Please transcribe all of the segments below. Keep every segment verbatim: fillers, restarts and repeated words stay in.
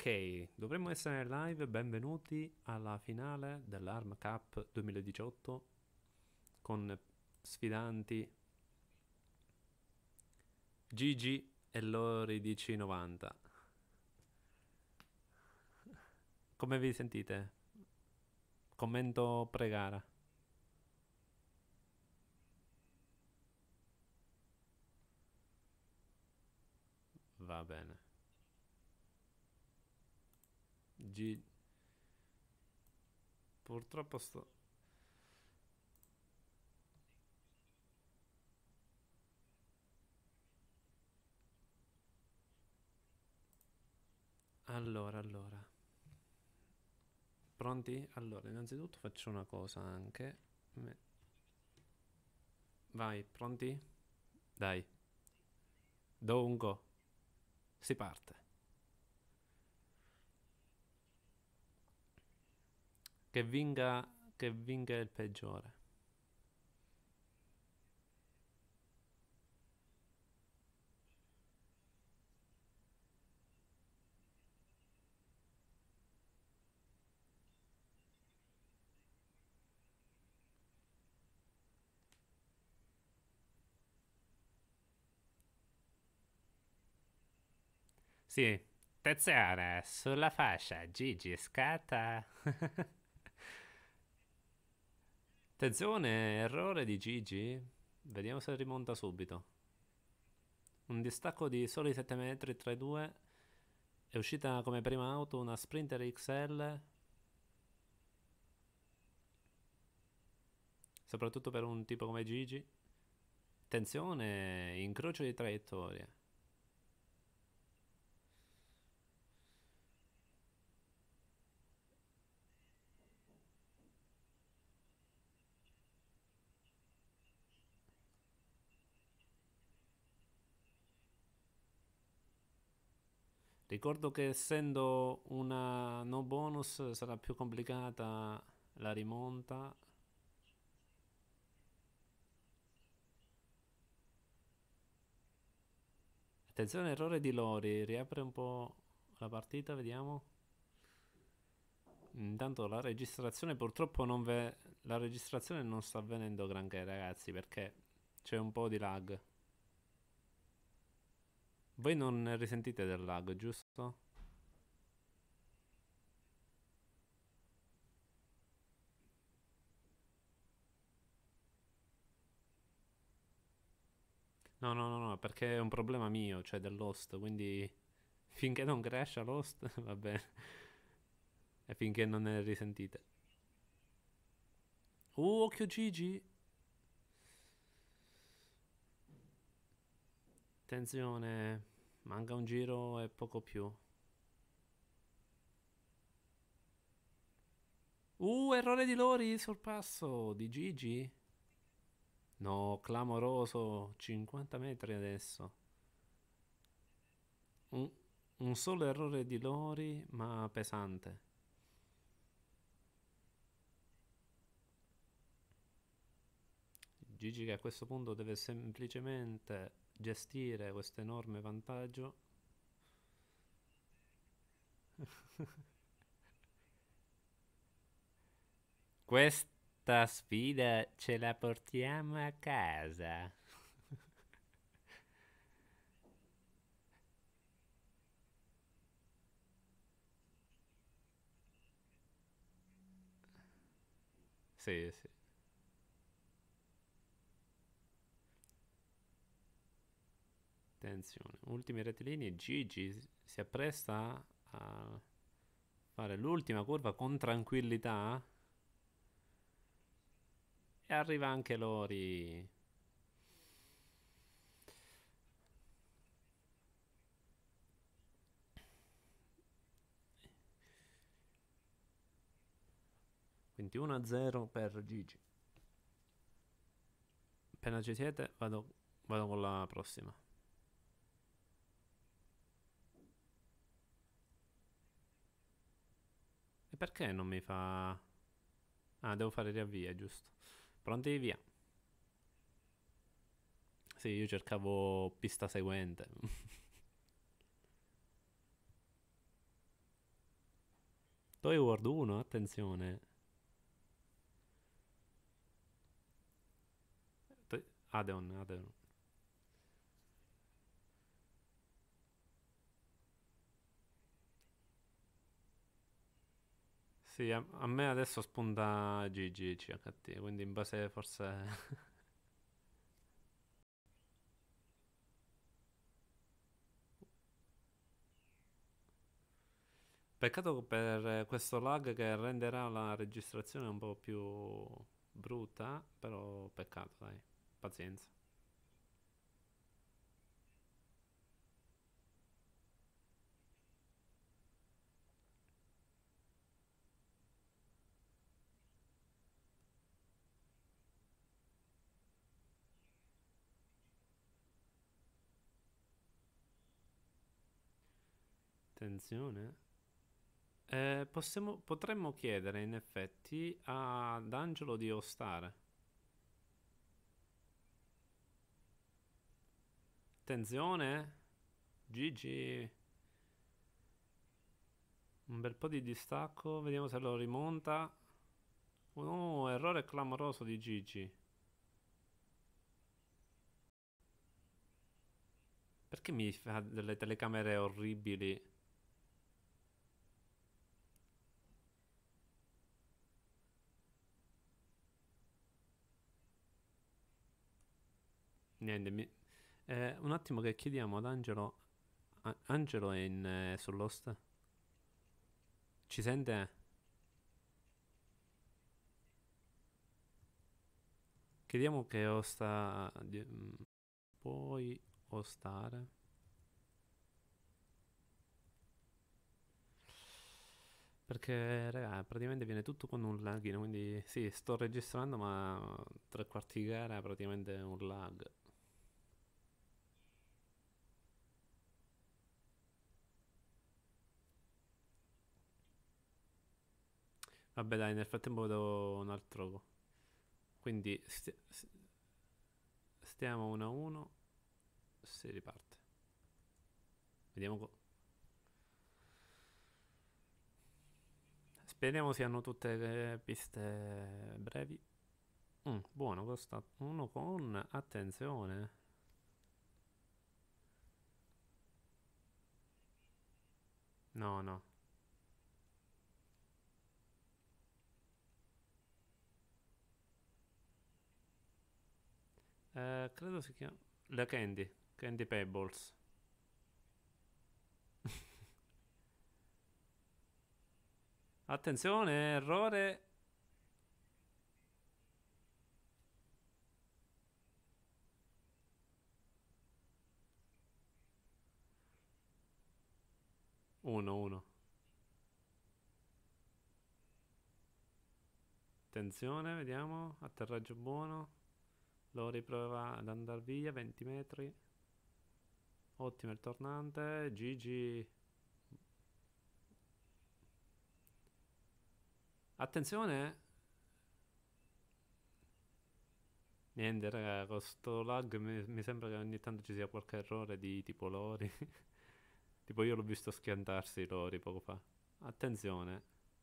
Ok, dovremmo essere live, benvenuti alla finale dell'Arma Cup duemiladiciotto con sfidanti Gigi e Lori D C novanta. Come vi sentite? Commento pre-gara. Va bene. G... Purtroppo sto... Allora, allora. Pronti? Allora, innanzitutto faccio una cosa anche. Me- Vai, pronti? Dai, do un go. Si parte. Che vinga, che vinga il peggiore. Sì, Teziana, sulla fascia, Gigi scatta. Attenzione, errore di Gigi. Vediamo se rimonta subito. Un distacco di soli sette metri tra i due. È uscita come prima auto una Sprinter X L. Soprattutto per un tipo come Gigi. Attenzione, incrocio di traiettoria. Ricordo che essendo una no bonus sarà più complicata la rimonta. Attenzione, errore di Lori. Riapre un po' la partita, vediamo. Intanto la registrazione purtroppo non ve... La registrazione non sta avvenendo granché, ragazzi, perché c'è un po' di lag. Voi non risentite del lag, giusto? No, no, no, no, perché è un problema mio, cioè dell'host, quindi finché non crasha l'host, va bene. E finché non ne risentite. Uh, occhio Gigi! Attenzione, manca un giro e poco più. Uh, errore di Lori, sorpasso di Gigi. No, clamoroso, cinquanta metri adesso. Un, un solo errore di Lori, ma pesante. Gigi che a questo punto deve semplicemente gestire questo enorme vantaggio. Questa sfida ce la portiamo a casa. Sì, sì. Attenzione. Ultimi rettilini. Gigi si appresta a fare l'ultima curva con tranquillità. E arriva anche Lori. ventuno a zero per Gigi. Appena ci siete, vado, vado con la prossima. E perché non mi fa... Ah, devo fare riavvia, giusto. Pronti, via. Sì, io cercavo pista seguente. Toy World uno, attenzione. To- Adeon, Adeon. Sì, a, a me adesso spunta G G C H T, quindi in base forse... Peccato per questo lag che renderà la registrazione un po' più brutta, però peccato, dai, pazienza. Attenzione. Eh, possiamo- potremmo chiedere in effetti ad Angelo di ostare. Attenzione, G G, un bel po' di distacco, vediamo se lo rimonta. Oh no, errore clamoroso di Gigi. Perché mi fa delle telecamere orribili? Niente, mi- eh, un attimo che chiediamo ad Angelo. A- Angelo è in, eh, sull'host? Ci sente? Chiediamo che osta... di- mm, Puoi ostare? Perché, raga, praticamente viene tutto con un lagino, quindi sì, sto registrando, ma tre quarti di gara è praticamente un lag. Vabbè, dai, nel frattempo vedo un altro. Quindi sti- s- stiamo uno a uno, si riparte. Vediamo. co- Speriamo siano tutte eh, piste brevi. Mm, buono, costa uno con attenzione. No, no. Eh, credo si chiama. La Candy. Candy Pebbles. Attenzione, errore. uno uno. Attenzione, vediamo. Atterraggio buono. Lo riprova ad andare via. venti metri. Ottimo il tornante. Gigi. Attenzione. Niente, raga, con sto lag mi, mi sembra che ogni tanto ci sia qualche errore di tipo lori. Tipo io l'ho visto schiantarsi lori poco fa. Attenzione.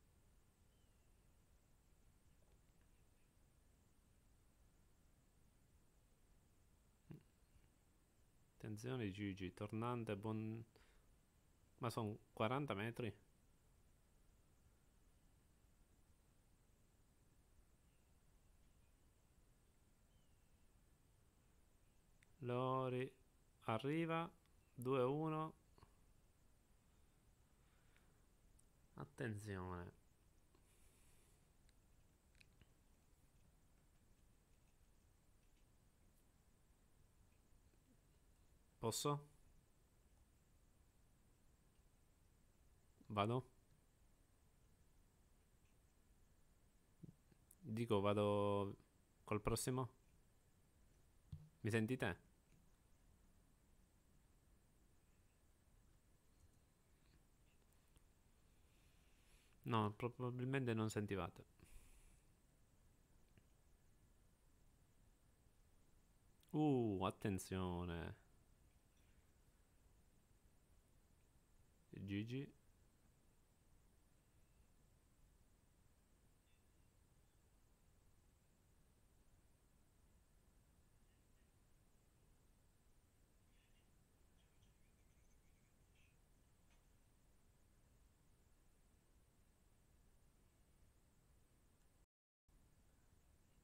Attenzione Gigi. Tornante buon... Ma sono quaranta metri? Lori arriva. due uno. Attenzione. Posso? Vado? Dico vado col prossimo? Mi sentite? No, probabilmente non sentivate. Uh, attenzione. Gigi.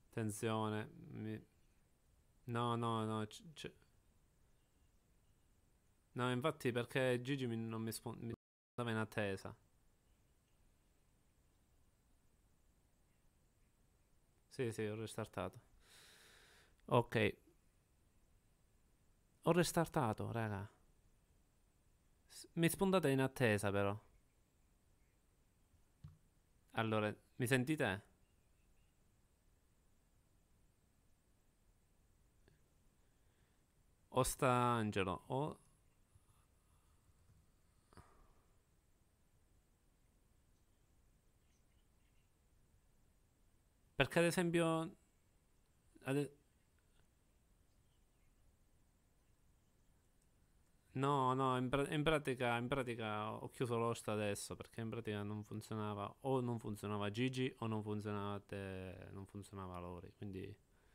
Attenzione. Mi... No, no, no. c- c- No, infatti perché Gigi mi- non mi spon- mi stava in attesa. Sì, sì, ho restartato. Ok, ho restartato, raga. S- Mi spuntate in attesa però. Allora, mi sentite? O sta Angelo, o... Perché ad esempio... ad- No, no, in, pra- in pratica, in pratica ho chiuso l'host adesso perché in pratica non funzionava, o non funzionava Gigi o non funzionava te, non funzionava Lori, quindi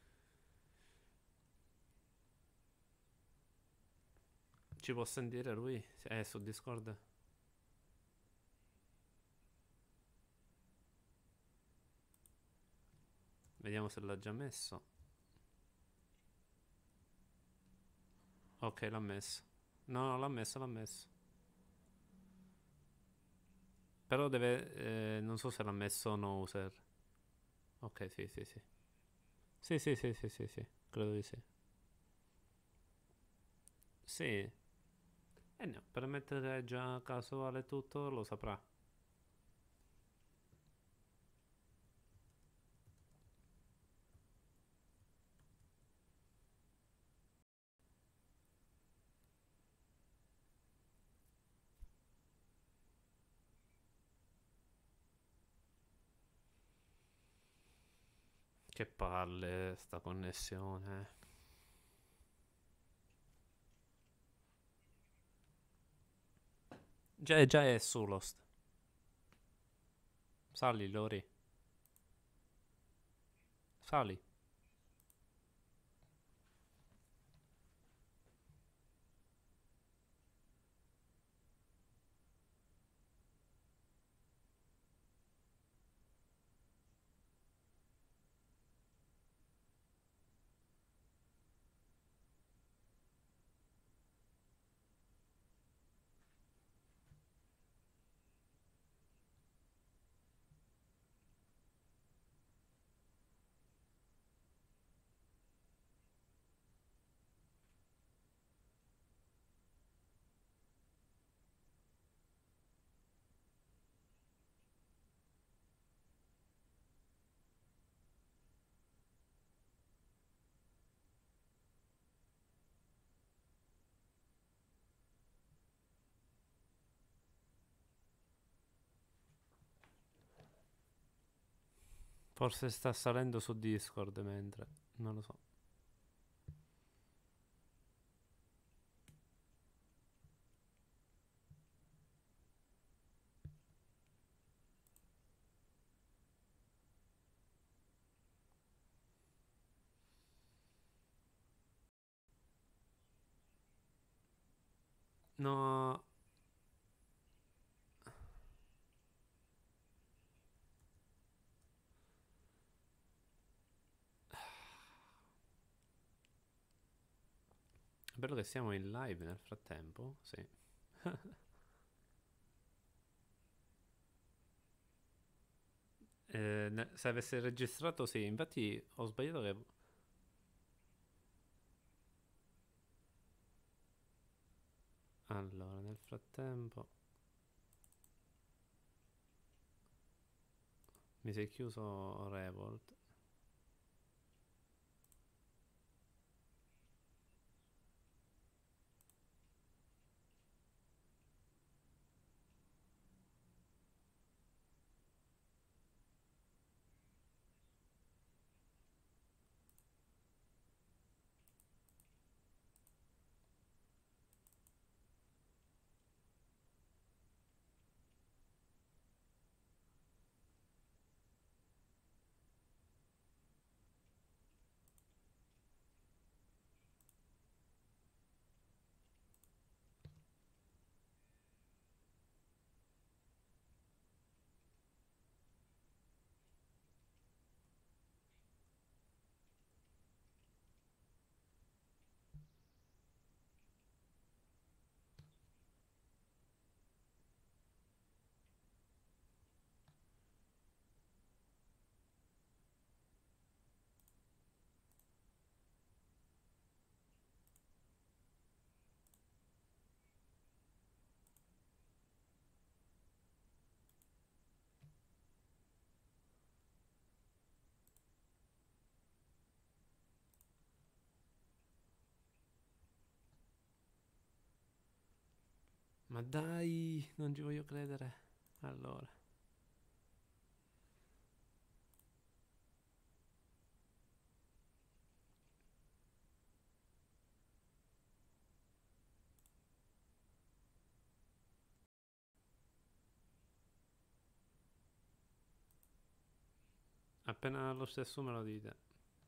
ci può sentire lui? È su Discord? Vediamo se l'ha già messo. Ok, l'ha messo. No, no, l'ha messo, l'ha messo. Però deve, eh, non so se l'ha messo no user. Ok, sì, sì, sì. Sì, sì, sì, sì, sì, sì, credo di sì. Sì, e no, per mettere già casuale tutto lo saprà. Che palle sta connessione. Già, già è su Lost. Sali, Lori. Sali. Forse sta salendo su Discord mentre. Non lo so. No. È bello che siamo in live nel frattempo. Sì. Eh, ne- se avesse registrato, sì. Infatti ho sbagliato che... Allora, nel frattempo... Mi sei chiuso Revolt. Ma dai, non ci voglio credere. Allora. Appena lo stesso me lo dite.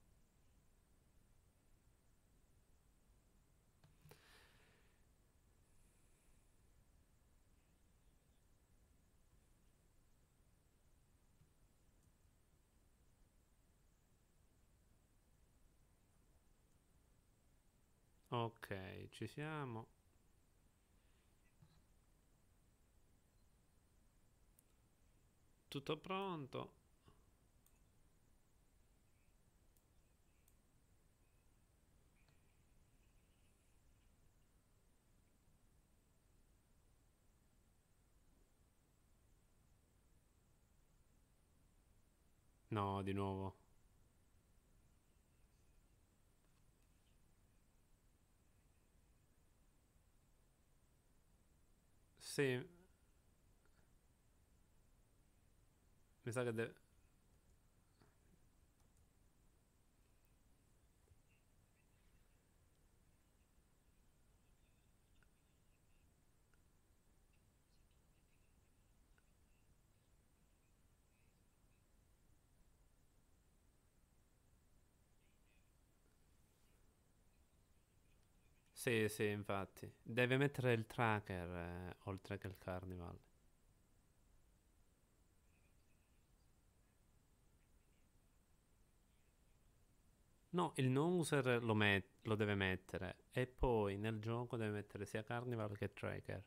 Ok, ci siamo. Tutto pronto. No, di nuovo. Sì, mi sa che deve... Sì, sì, infatti. Deve mettere il tracker eh, oltre che il carnival. No, il no user lo, met- lo deve mettere e poi nel gioco deve mettere sia carnival che tracker.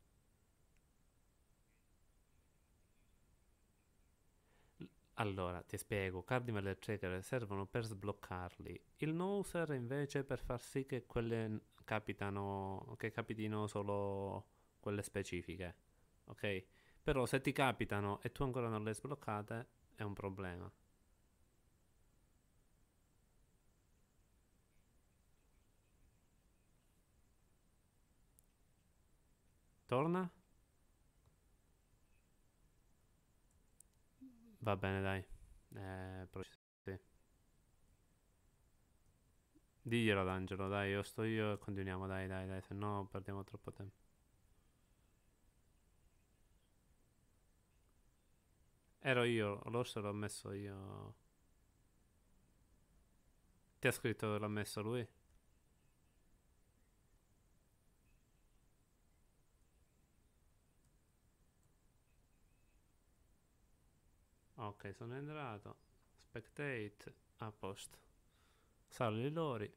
Allora, ti spiego, Carnival e Tracker servono per sbloccarli. Il Noser invece per far sì che quelle capitano, che capitino solo quelle specifiche, ok? Però se ti capitano e tu ancora non le hai sbloccate, è un problema. Torna? Va bene, dai. Eh, però sì. Diglielo ad Angelo, dai, io sto io e continuiamo, dai, dai, dai, se no perdiamo troppo tempo. Ero io, l'orso l'ho messo io. Ti ha scritto che l'ha messo lui? Ok, sono entrato. Spectate. A posto. Salve i lori.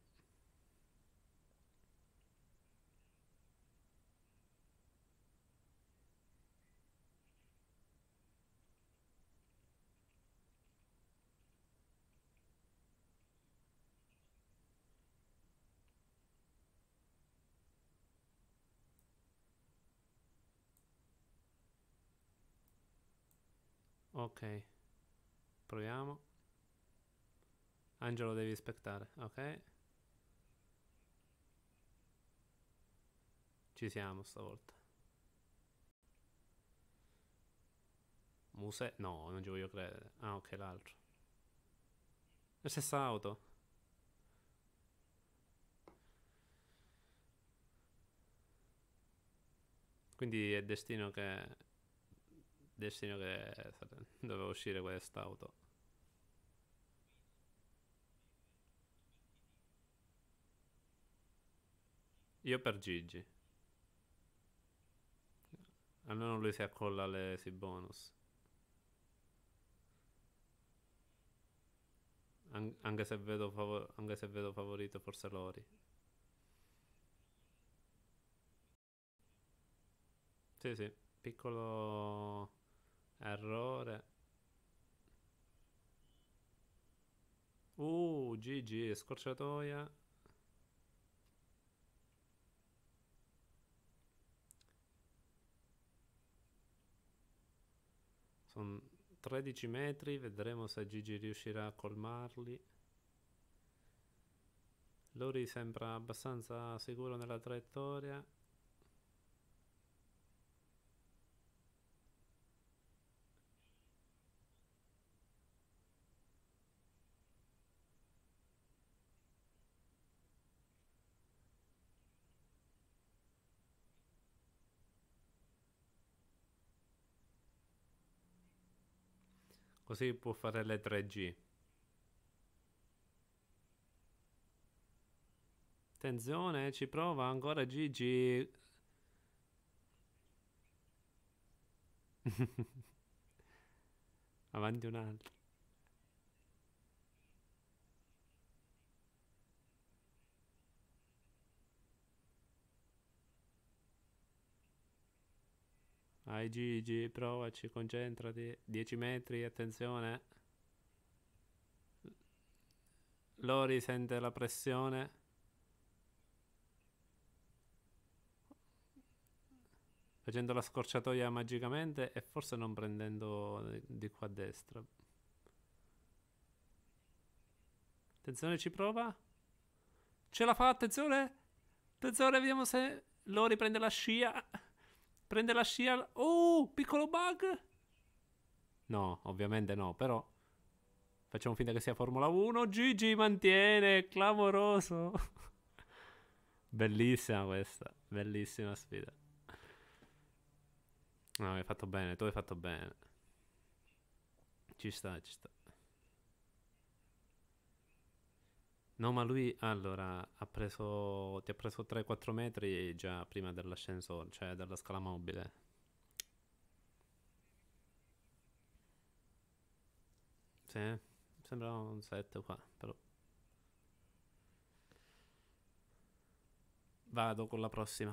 Ok, proviamo. Angelo devi aspettare. Ok, ci siamo stavolta. Muse? No, non ci voglio credere. Ah, ok, l'altro. La stessa auto. Quindi è destino che... Destino che doveva uscire quest'auto. Io per Gigi. Almeno lui si accolla alle si bonus. An- anche, se vedo favor- anche se vedo favorito forse Lori. Sì, sì. Piccolo errore. Uh, Gigi, scorciatoia. Sono tredici metri, vedremo se Gigi riuscirà a colmarli. Lori sembra abbastanza sicuro nella traiettoria. Così può fare le tre G. Attenzione, ci prova ancora Gigi. Avanti un altro. Vai Gigi, provaci, concentrati. dieci metri, attenzione. Lori sente la pressione. Facendo la scorciatoia magicamente e forse non prendendo di qua a destra. Attenzione, ci prova. Ce la fa, attenzione. Attenzione, vediamo se Lori prende la scia. Prende la scia. Oh, piccolo bug. No, ovviamente no, però facciamo finta che sia Formula uno. Gigi mantiene, clamoroso. Bellissima questa, bellissima sfida. No, hai fatto bene, tu hai fatto bene. Ci sta, ci sta. No, ma lui allora ha preso. Ti ha preso tre quattro metri già prima dell'ascensore, cioè della scala mobile. Sì, sembra un sette qua, però. Vado con la prossima.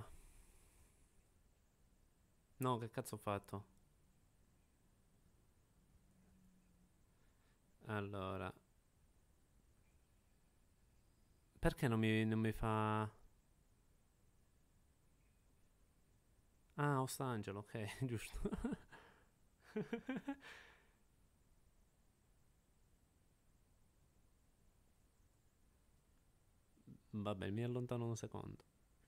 No, che cazzo ho fatto? Allora. Perché non mi, non mi fa. Ah, Ostangelo, ok, giusto. Vabbè, mi allontano un secondo.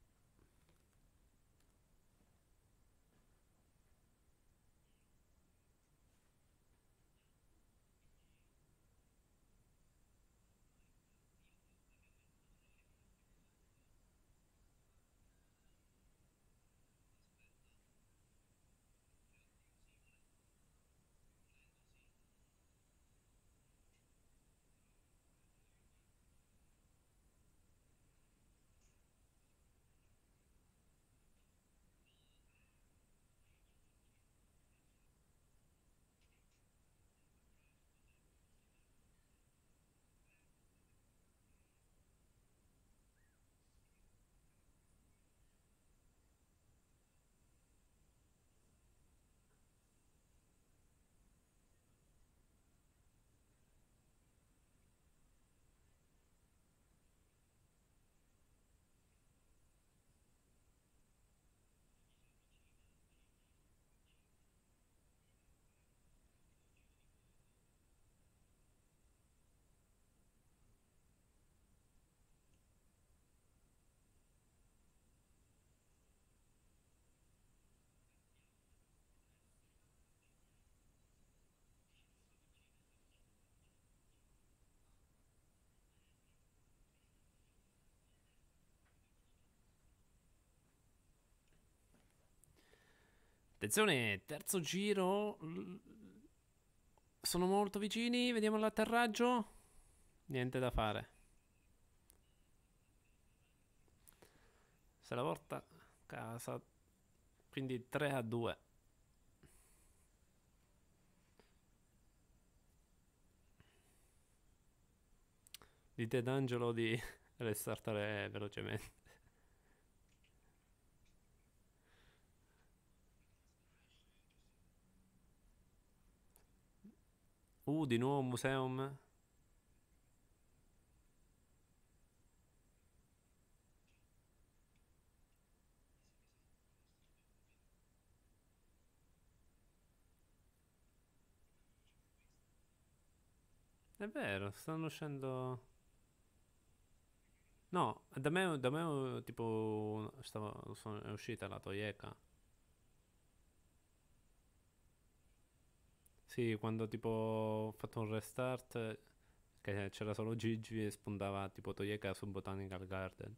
Attenzione, terzo giro. Sono molto vicini, vediamo l'atterraggio. Niente da fare. Se la porta a casa. Quindi tre a due. Dite d'Angelo di restartare velocemente. Uh, di nuovo un museum. È vero, stanno uscendo. No, da me, da me tipo stava, sono- è uscita la Toyeka. Sì, quando tipo ho fatto un restart che c'era solo Gigi e spuntava tipo Toyeka su Botanical Garden.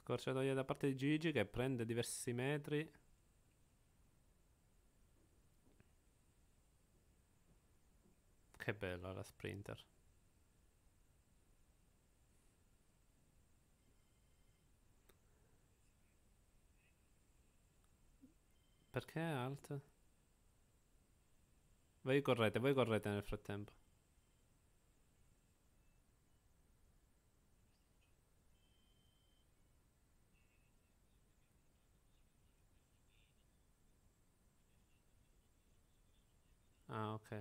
Scorciatoia da parte di Gigi che prende diversi metri. Che bella la sprinter. Perché alt? Voi correte, voi correte nel frattempo. Ah, ok.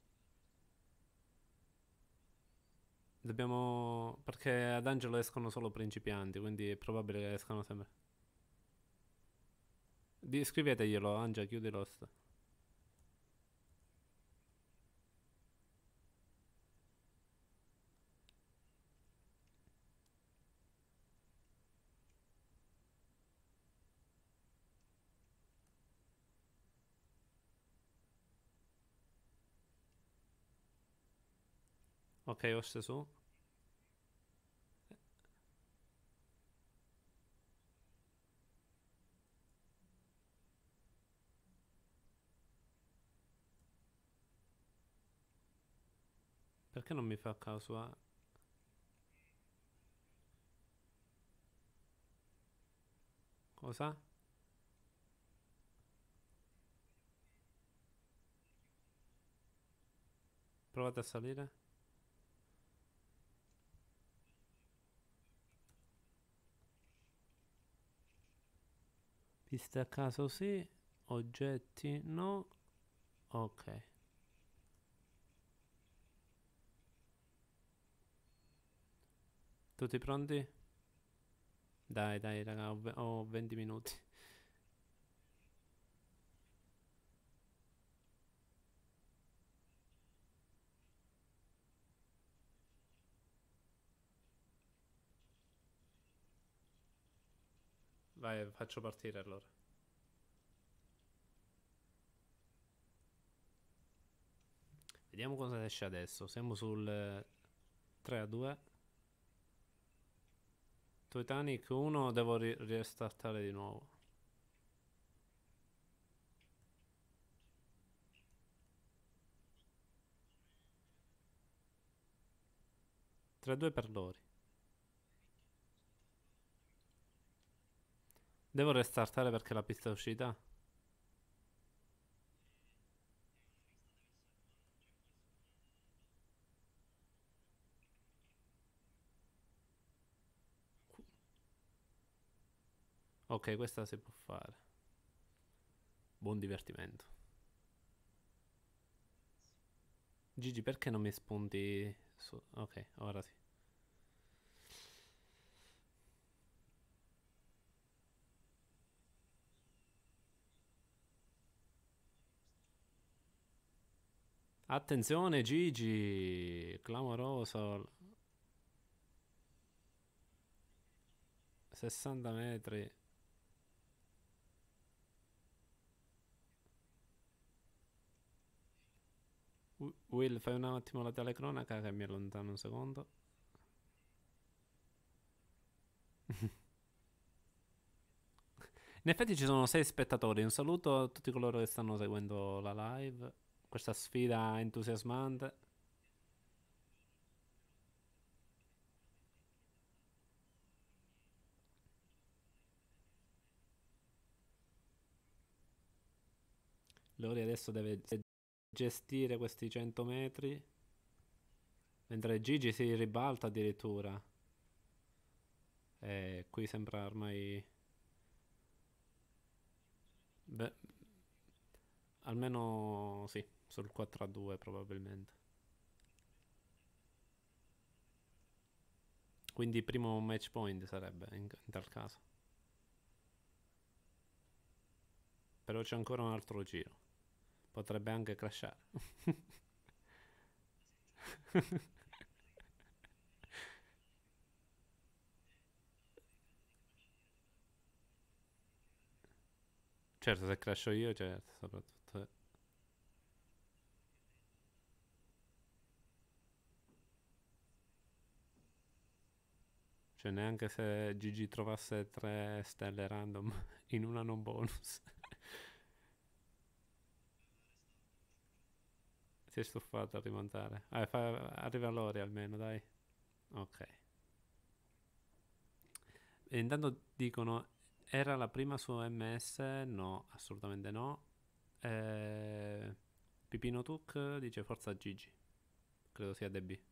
Dobbiamo... Perché ad Angelo escono solo principianti, quindi è probabile che escano sempre. Di- scriveteglielo, Angelo, chiudi l'host. Ok, host su. Perché non mi fa caso a... Cosa? Provate a salire. Piste a caso sì. Oggetti no. Ok. Tutti pronti? Dai, dai, raga, ho, ve- ho venti minuti. Vai, faccio partire allora. Vediamo cosa esce adesso. Siamo sul eh, tre a due. Titanic uno, devo ri- restartare di nuovo. tre a due per Lori. Devo restartare perché la pista è uscita. Ok, questa si può fare. Buon divertimento. Gigi, perché non mi spunti su... Ok, ora sì. Attenzione Gigi, clamoroso. sessanta metri. Will, fai un attimo la telecronaca che mi allontano un secondo. In effetti ci sono sei spettatori. Un saluto a tutti coloro che stanno seguendo la live. Questa sfida entusiasmante. Lori adesso deve gestire questi cento metri. Mentre Gigi si ribalta addirittura. E qui sembra ormai... Beh, almeno sì, sul quattro a due probabilmente. Quindi primo match point sarebbe in, in tal caso. Però c'è ancora un altro giro. Potrebbe anche crashare. Certo, se crasho io, certo, soprattutto. eh. Cioè neanche se Gigi trovasse tre stelle random in una non bonus. Si è stufato a rimontare. Ah, fa- arriva Lori almeno, dai. Ok. E intanto dicono, era la prima su O M S? No, assolutamente no. Eh, Pipino Tuk dice forza Gigi. Credo sia D B.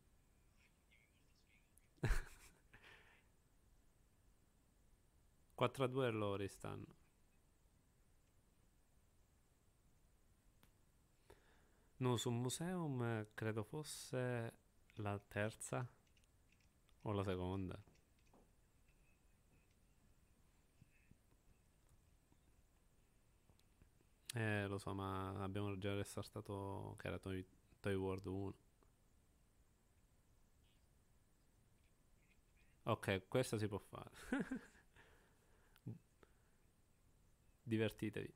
quattro a due Lori stanno. No, su Museum eh, credo fosse la terza o la seconda. Eh, lo so, ma abbiamo già restartato che era Toy, Toy World uno. Ok, questa si può fare. Divertitevi.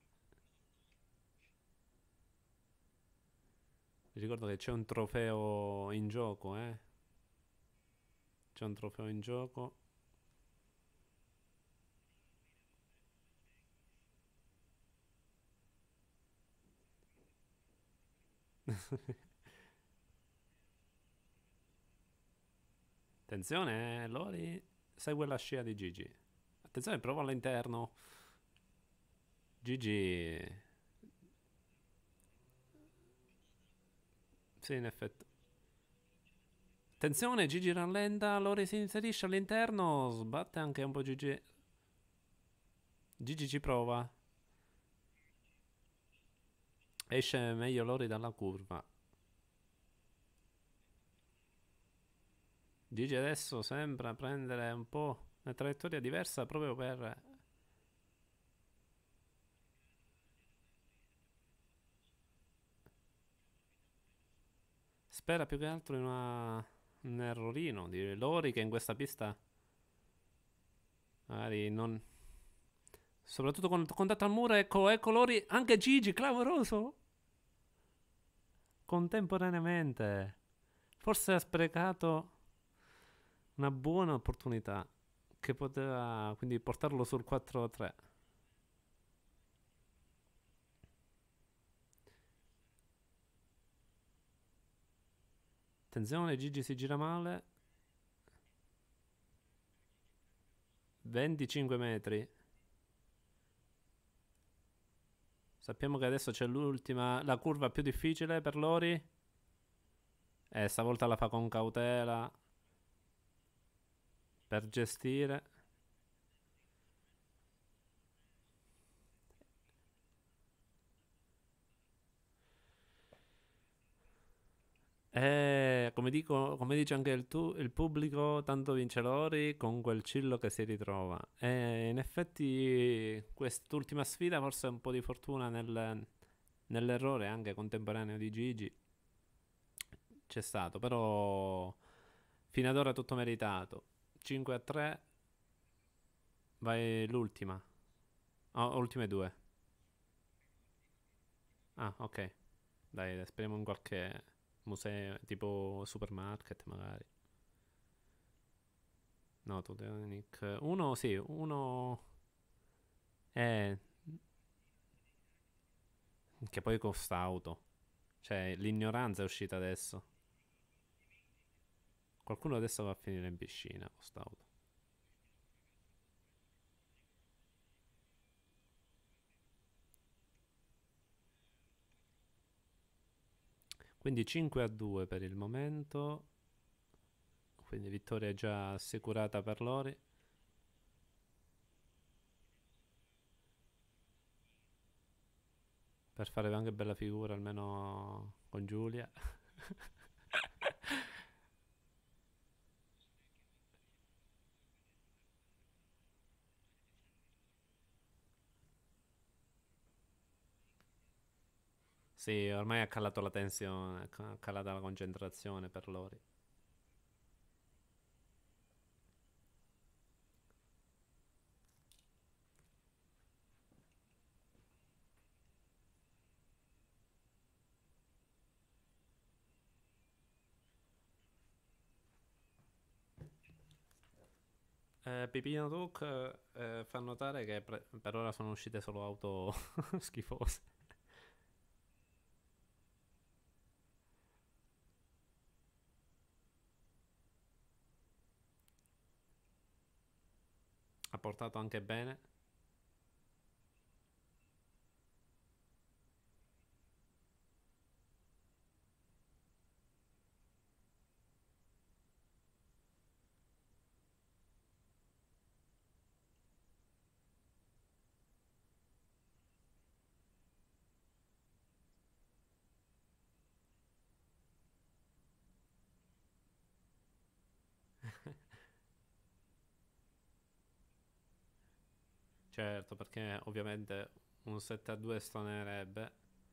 Vi ricordo che c'è un trofeo in gioco, eh. C'è un trofeo in gioco. Attenzione, eh, Lori segue la scia di Gigi. Attenzione, prova all'interno. Gigi. Sì, in effetti. Attenzione, Gigi rallenta, Lori si inserisce all'interno, sbatte anche un po' Gigi. Gigi ci prova. Esce meglio Lori dalla curva. Gigi adesso sembra prendere un po' una traiettoria diversa proprio per... Spera più che altro in una... un errorino di Lori che in questa pista magari non... Soprattutto con contatto al muro, ecco, ecco Lori, anche Gigi, clamoroso! Contemporaneamente. Forse ha sprecato una buona opportunità che poteva quindi portarlo sul quattro a tre. Attenzione, Gigi si gira male. venticinque metri. Sappiamo che adesso c'è l'ultima, la curva più difficile per Lori. E stavolta la fa con cautela per gestire. E come, dico, come dice anche il, tu, il pubblico, tanto vince Lori con quel cillo che si ritrova. E in effetti quest'ultima sfida forse è un po' di fortuna nel, nell'errore anche contemporaneo di Gigi. C'è stato, però fino ad ora tutto meritato. cinque a tre, vai l'ultima. Oh, ultime due. Ah, ok. Dai, speriamo in qualche museo, tipo supermarket magari. No, Totanic. Uno, sì, uno è... Che poi costa auto. Cioè, l'ignoranza è uscita adesso. Qualcuno adesso va a finire in piscina con st'auto. Quindi cinque a due per il momento. Quindi vittoria già assicurata per Lori. Per fare anche bella figura, almeno con Giulia. Sì, ormai ha calato la tensione, ha calata la concentrazione per Lori. Eh, Pipino Took eh, fa notare che pre- per ora sono uscite solo auto schifose. Ha portato anche bene. Certo, perché ovviamente un sette a due stonerebbe.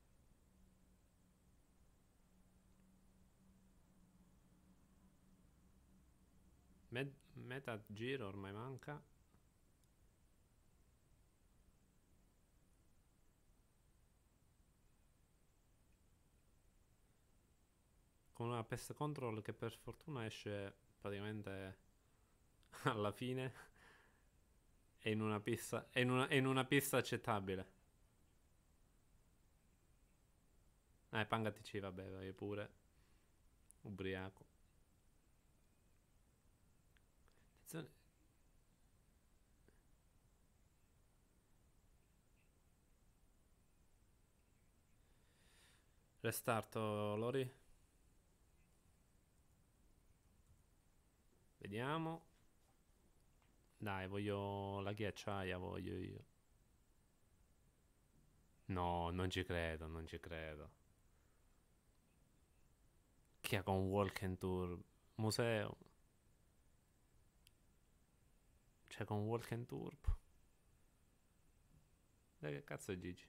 Met- metà giro ormai manca. Con una pest control che per fortuna esce praticamente alla fine. È in una pista, è in una, è in una pista accettabile. Eh, Panga T C, vabbè, vai pure. Ubriaco. Attenzione. Restarto, Lori. Vediamo. Dai, voglio la ghiacciaia, voglio io. No, non ci credo, non ci credo. Chi ha con Walk and Tour? Museo. Cioè con Walk and Tour. Dai, che cazzo è Gigi?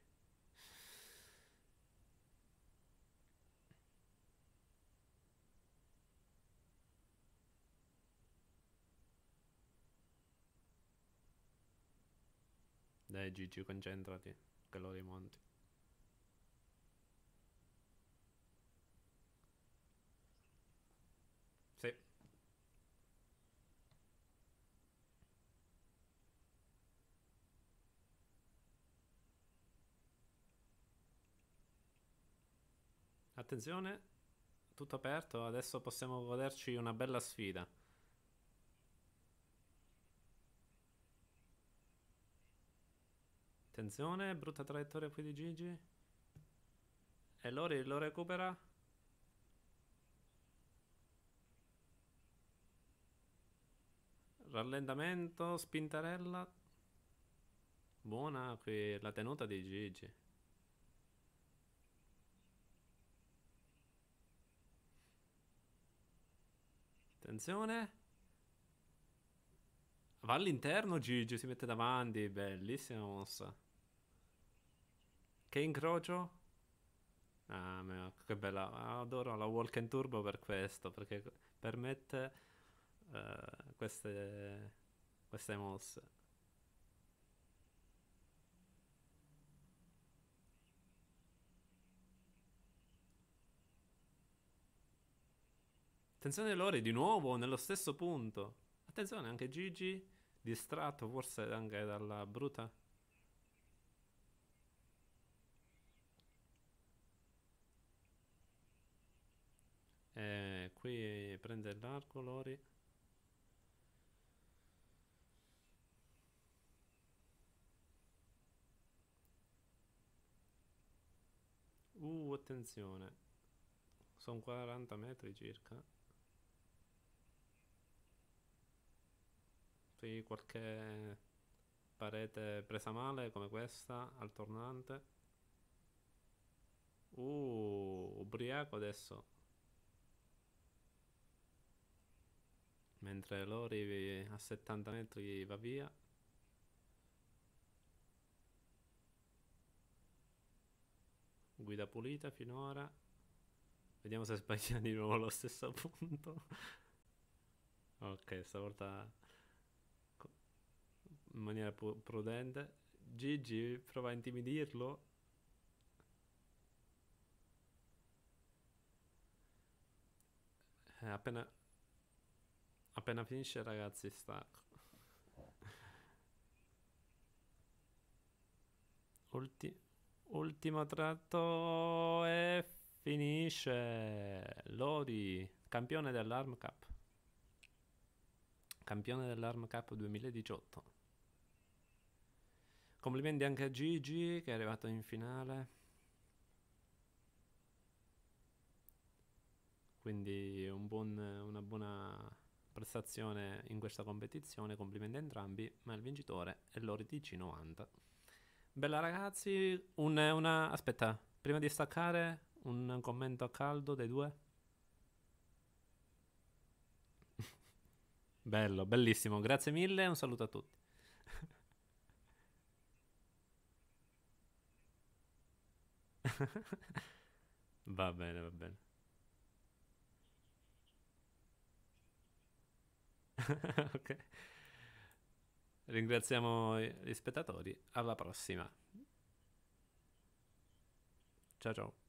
Dai Gigi, concentrati. Che lo rimonti. Sì. Attenzione. Tutto aperto. Adesso possiamo goderci una bella sfida. Attenzione, brutta traiettoria qui di Gigi. E Lori lo recupera. Rallentamento, spintarella. Buona qui la tenuta di Gigi. Attenzione. Va all'interno Gigi, si mette davanti. Bellissima mossa. Che incrocio. Ah, mio, che bella. Adoro la Walk and Turbo per questo. Perché permette eh, queste, queste mosse. Attenzione Lori di nuovo nello stesso punto. Attenzione anche Gigi. Distratto forse anche dalla bruta. E qui prende l'arco Lori. Uh, attenzione. Sono quaranta metri circa. Sì, qualche parete presa male come questa al tornante. Uh, ubriaco adesso. Mentre Lori a settanta metri va via. Guida pulita finora. Vediamo se sbaglia di nuovo lo stesso punto. Ok, stavolta in maniera pu- prudente. Gigi prova a intimidirlo. Eh, appena, appena finisce, ragazzi, stacco. Ulti- ultimo tratto e finisce. Lodi, campione dell'Arm Cup. Campione dell'Arm Cup duemiladiciotto. Complimenti anche a Gigi che è arrivato in finale. Quindi un buon, una buona prestazione in questa competizione. Complimenti a entrambi. Ma il vincitore è Lori D C novanta. Bella ragazzi. Un, una, aspetta, prima di staccare, un commento a caldo dei due. Bello, bellissimo. Grazie mille e un saluto a tutti. Va bene, va bene. Ok. Ringraziamo gli spettatori. Alla prossima. Ciao ciao.